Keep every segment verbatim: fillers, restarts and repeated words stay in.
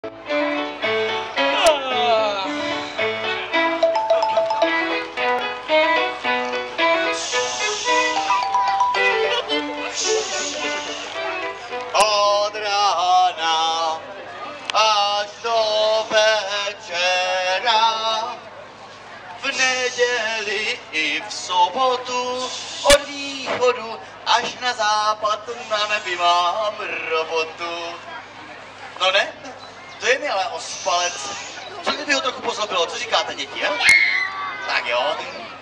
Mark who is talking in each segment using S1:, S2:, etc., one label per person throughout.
S1: Od rána až do večera, v neděli i v sobotu, od východu až na západ na nebi mám robotu. No ne, to je mi ale ospalec. Co kdyby ho trochu pozlobilo, co říkáte děti, jo? Tak jo.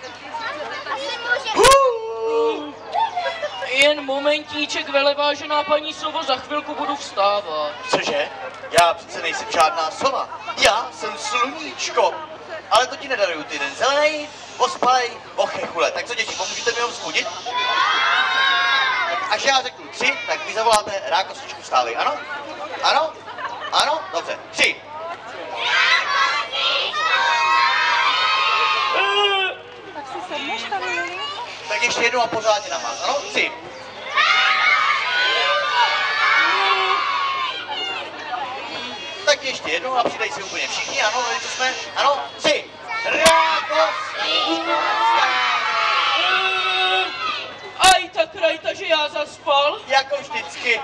S1: Uh.
S2: Jen momentíček, velevážená paní Sovo, za chvilku budu vstávat.
S1: Cože? Já přece nejsem žádná sova. Já jsem sluníčko. Ale to ti nedaruju ty den zelenej, ospalej, ochechule. Tak co děti, pomůžete mi ho vzbudit? Tak až já řeknu tři, tak vy zavoláte rákosničku vstávej, ano? Ano? Ano? Dobře, tři.
S3: Tak si sedneš tady, Lili?
S1: Tak ještě jednou a pořádně na vás, ano? Tři. Tak ještě jednou a přidej si úplně všichni, ano, tady co jsme, ano? Tři. Rákosničku vstávej.
S2: Aj tak rajta, že já zaspal.
S1: Jako vždycky.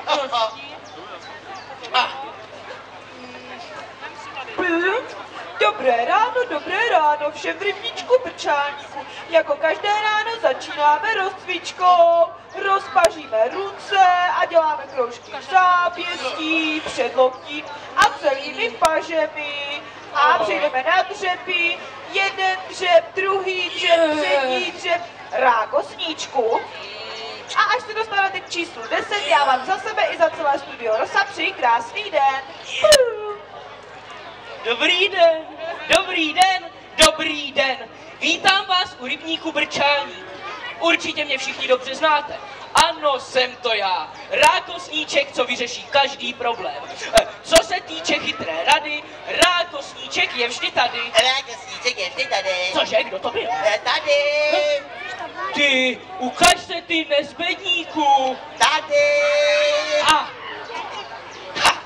S2: Ah.
S4: Dobré ráno, dobré ráno, všem v rybníčku Brčáníku. Jako každé ráno začínáme rozcvičkou. Rozpaříme ruce a děláme kroužky zápěstí, předloktí a celými pažemi. A přejdeme na dřepy, jeden dřep, druhý dřep, třetí dřep, rákosníčku. A až se dostanete k číslu deset, já vám za sebe i za celé studio Rosa přeji krásný den.
S2: Dobrý den, dobrý den, dobrý den. Vítám vás u rybníku Brčáník. Určitě mě všichni dobře znáte. Ano, jsem to já, rákosníček, co vyřeší každý problém. Co se týče chytré rady, rákosníček je vždy tady.
S1: Rákosníček je vždy tady.
S2: Cože, kdo to byl?
S1: Tady.
S2: Ty, ukaž se ty, nezbedníku.
S1: Tady.
S2: A. Ha.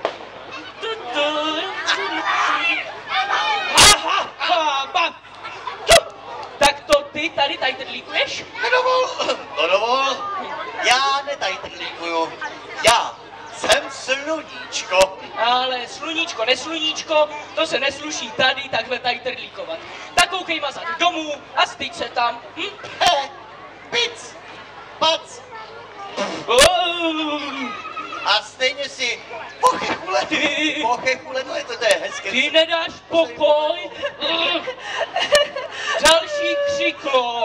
S2: Aha, ha, bav. Tak to ty tady tajtrlíkuješ?
S1: Nedovol, to dovol. Já netajtrlíkuju. Já jsem sluníčko.
S2: Ale sluníčko, nesluníčko, to se nesluší tady takhle tajtrlíkovat. Tak koukej mazat domů a styď se tam. Hm?
S1: He, pic, pac.
S2: Oh.
S1: A stejně si pochechule,
S2: Ty.
S1: pochechule, no je to, to je hezké.
S2: Ty nedáš pokoj? Další křiklou.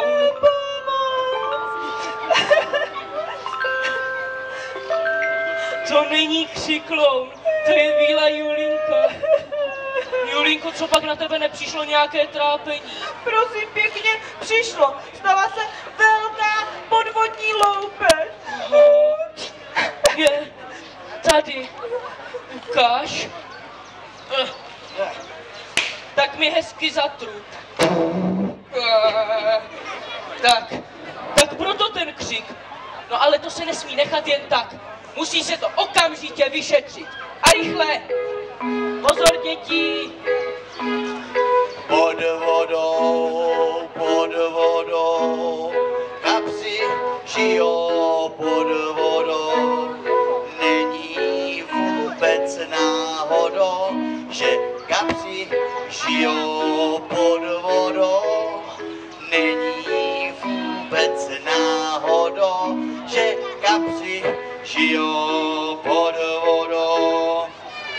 S2: To není křikloun, to je víla Julinka. Julinko, co pak na tebe nepřišlo nějaké trápení?
S4: Prosím pěkně, přišlo. Stala se velká podvodní loupež.
S2: Je tady. Ukáž. Tak mi hezky zatru. Tak, tak proto ten křik. No ale to se nesmí nechat jen tak. Musí se to okamžitě vyšetřit. A rychle. Pozor, děti.
S1: Pod vodou, pod vodou, kapři žijou pod vodou. Není vůbec náhodou, že kapři žijou pod vodou. Není vůbec náhodou, že kapři žijou pod vodou.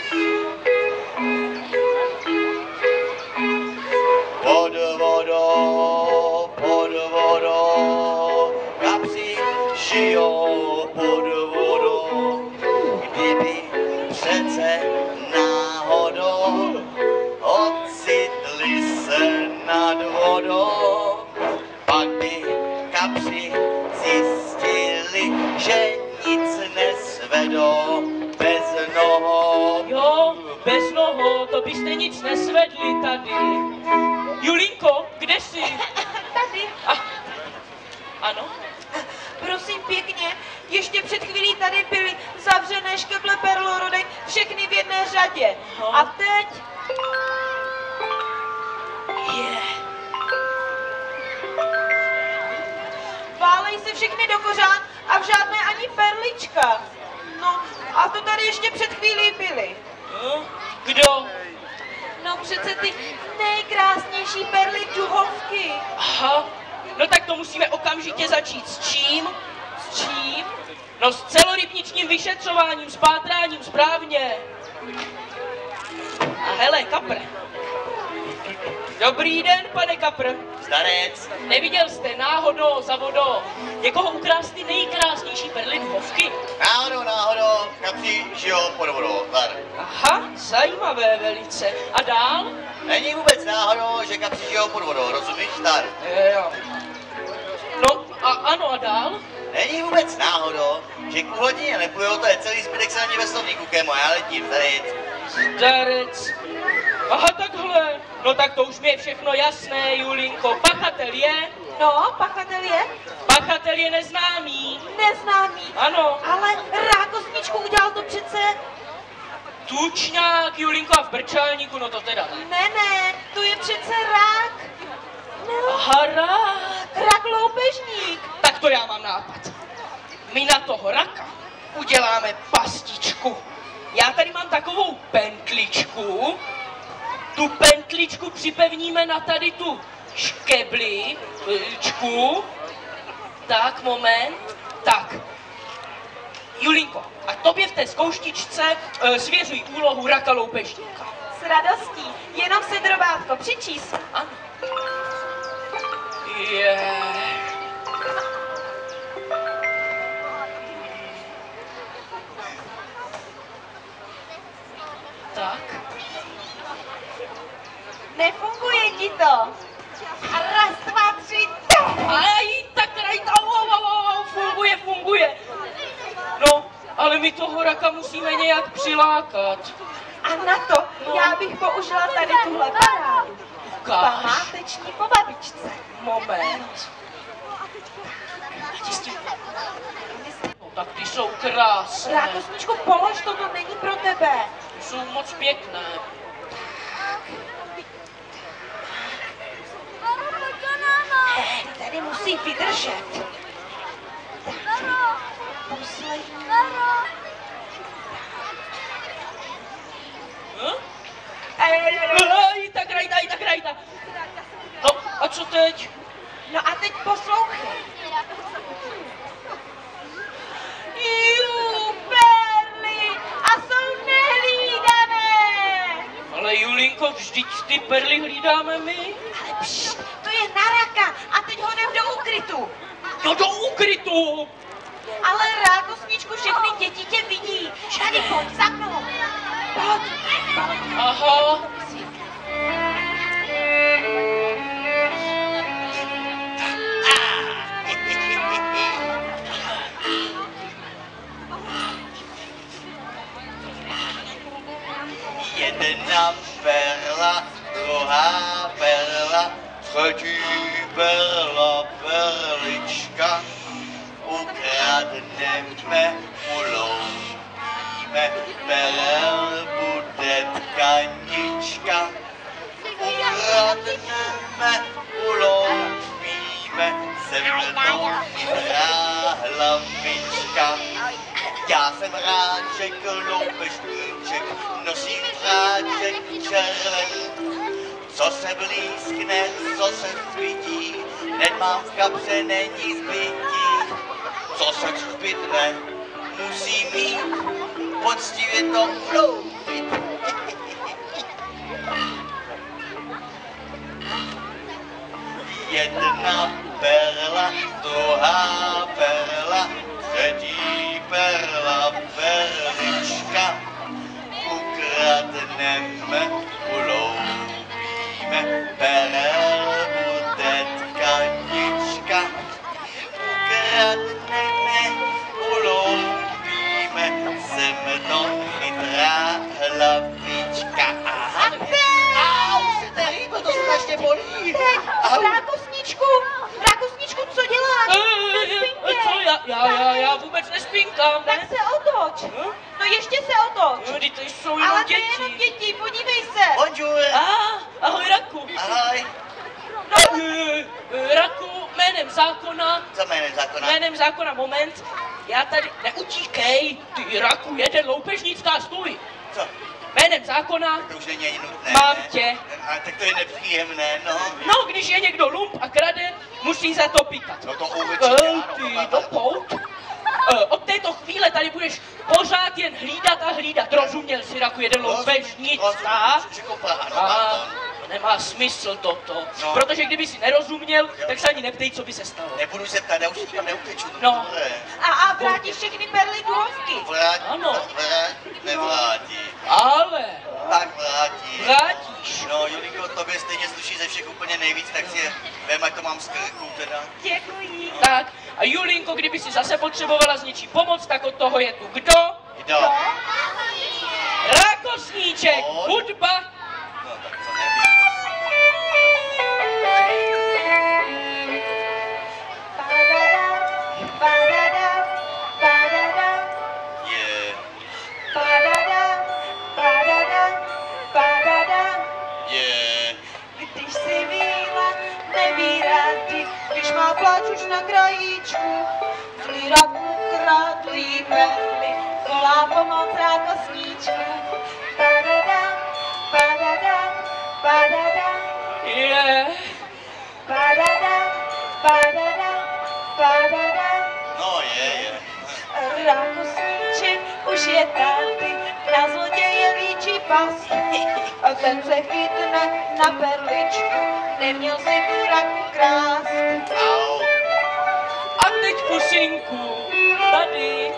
S1: Pod vodou, pod vodou, kapři žijou pod vodou. Kdyby přece náhodou ocitli se nad vodou, pak by kapři zjistili, že nic nesvedou bez nohou.
S2: Jo, bez nohou, to byste nic nesvedli tady. Julinko, kde jsi?
S4: Tady.
S2: A, ano?
S4: Prosím pěkně, ještě před chvílí tady byli zavřené škeble perlorodek, všechny v jedné řadě.
S2: No.
S4: A teď...
S2: Je.
S4: Válej se všechny do kořán a v žádné ani perlička. No, a to tady ještě před chvílí byly.
S2: Hm? Kdo?
S4: No přece ty nejkrásnější perly duhovky.
S2: Aha, no tak to musíme okamžitě začít. S čím?
S4: S čím?
S2: No s celorybničním vyšetřováním, s pátráním, správně. A hele, kapr. Dobrý den, pane kapr.
S1: Starec.
S2: Neviděl jste náhodou za vodou někoho ukrást ty nejkrásnější perly duhovky?
S1: Náhodou, náhodou, kapři žijou pod vodou. Zdar.
S2: Aha, zajímavé velice. A dál?
S1: Není vůbec náhodou, že kapři žijou pod vodou, rozumíš, Zdar?
S2: Jo. No a ano, a dál?
S1: Není vůbec náhodou, že k hodině neplujou, to je celý zbytek se na ní ve slovníku, kémo, já letím, starec.
S2: Starec. Aha, takhle. No tak to už mi je všechno jasné, Julinko. Pachatel je?
S4: No, pachatel je
S2: Pachatel je neznámý.
S4: neznámý.
S2: Ano.
S4: Ale rákosničku udělal to přece...
S2: Tučňák, Julinko, a v brčálníku, no to teda ne.
S4: Ne, ne, to je přece rák. No,
S2: Aha, rák.
S4: rák loupežník.
S2: Tak to já mám nápad. My na toho raka uděláme pastičku. Já tady mám takovou pentličku. Tu pentličku připevníme na tady tu škebličku. Tak, moment. Tak. Julinko, a tobě v té zkouštičce e, svěřuj úlohu raka loupežníka.
S4: S radostí, jenom se drobátko přičíst.
S2: Ano. Je. Tak.
S4: Nefunguje ti to. A raz, dva, tři, to.
S2: Aj, tak rajta, wow, wow, wow, funguje, funguje. No, ale my toho raka musíme nějak přilákat.
S4: A na to já bych použila tady tuhle parádu.
S2: Ukáž.
S4: Památeční po babičce.
S2: Moment. No, tak ty jsou krásné.
S4: Rákosničku, polož to, to není pro tebe.
S2: Ty jsou moc pěkné.
S4: Eh, tady musí vydržet. Poslední.
S2: Hm?
S4: Ej,
S2: Aj, tak rajta, aj, tak rajta. No, a co teď?
S4: No a teď poslouchej. Jú, perly a jsou nehlídané.
S2: Ale Julinko, vždyť ty perly hlídáme my.
S4: Ale pšt, to je na raka a teď ho jdem do úkrytu.
S2: No do úkrytu.
S4: Ale rákosničku, všechny děti tě vidí. Tady pojď za mnou. Pojď.
S2: Aha.
S1: Jedna perla, druhá perla, třetí perla, perlička. Ukradneme, uložíme, perel bude tkanička. Ukradneme, uložíme, se mnou chytrá hlavička. Já jsem ráček, loupežníček, nosím práček červený. Co se blízkne, co se svítí, nemám v kapse, není zbytí. Co se zbytne, musí mít, poctivě to mluvit. Jedna perla, druhá perla, třetí perla, perlička. Ukradneme, ulouvíme, perel bude tkanička. Ukradneme, ulouvíme, se mnou chytrá hlavička. Aha. Au, se to hýbe, to strašně bolí. Au.
S4: Rákosničku, rákosničku, co děláš?
S2: Ej, ej, ej, co já, já, já, já vůbec nespinkám,
S4: Tak
S2: ne?
S4: se otoč. otoč. No ještě se otoč.
S2: No, to jsou jenom
S4: Ale to je
S2: děti.
S4: jenom děti, podívej se.
S1: Bonjour.
S2: Ah, ahoj Raku.
S1: Ahoj.
S2: No, eh, Raku, jménem zákona,
S1: Co jménem zákona?
S2: jménem zákona, moment, já tady, neutíkej, ty Raku, jeden loupežnická, stůj.
S1: Co?
S2: Jménem zákona,
S1: To už není ani nutné.
S2: Mám
S1: ne?
S2: tě.
S1: A tak to je nepříjemné, no.
S2: no, když je někdo lump a krade, musí za to pikat.
S1: No to určitě,
S2: Eh,
S1: ano,
S2: ty,
S1: papa.
S2: do pout. Eh, Od této chvíle tady budeš pořád jen hlídat a hlídat. Rozuměl si, Raku, jeden loupežnická?
S1: Řekl ano,
S2: A
S1: pardon.
S2: to nemá smysl toto,
S1: No.
S2: protože kdyby si nerozuměl, tak se ani neptej, co by se stalo.
S1: Nebudu se ptát, já už nikam neuteču.
S2: No.
S1: Dobré.
S4: A, a vrátíš všechny perly duhovky.
S1: Vrátí,
S2: Ano.
S1: vrát, nevrátí.
S2: Ale
S1: Tak vrátí.
S2: vrátíš.
S1: No, Julinko, tobě stejně sluší ze všech úplně nejvíc, tak si je vem, ať to mám z krku teda.
S4: Děkuji.
S2: Tak, a Julinko, kdyby si zase potřebovala s něčím pomoct, tak od toho je tu kdo?
S1: Kdo?
S2: Rákosníček,
S1: On.
S2: hudba.
S1: No, tak to nevím.
S4: Padada, padada, padada,
S1: Je,
S4: padada, padada, padada.
S1: je,
S4: Když si víla, neví rady, když má pláč už na krajíčku, zlý Raku kradl jí perly, volá pomoc rákosníčku. Padada, padada, padada,
S2: Je,
S4: padada, padada, padada.
S1: no je, je.
S4: Rákosníček už je tady, na zloděje líčí pas. A ten se chytne na perličku, neměl si tu Raku krást.
S1: Au.
S2: a teď pusinku, tady.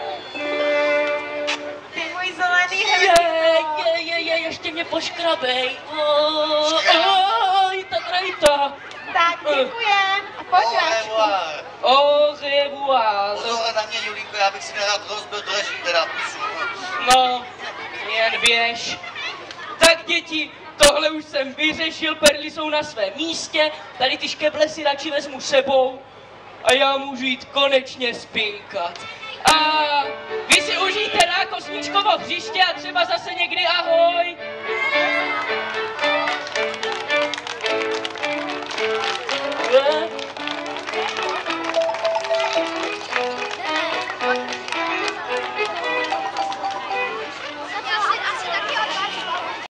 S4: Ty můj zelený
S2: Je,
S4: hvězdko.
S2: je, je, je, ještě mě poškrabej. Oh,
S1: Škrab.
S2: Oj, ta trajta.
S4: Tak děkujem a pojď
S1: Au
S4: Račku.
S1: revoir.
S2: Au revoir.
S1: Pozor na mě, Julinko, já bych si nerad rozbil draží teda pusu.
S2: No, jen běž. Tak děti, tohle už jsem vyřešil, perly jsou na svém místě, tady ty škeble si radši vezmu sebou a já můžu jít konečně spinkat. A vy si užijte Rákosníčkovo hřiště a třeba zase někdy ahoj.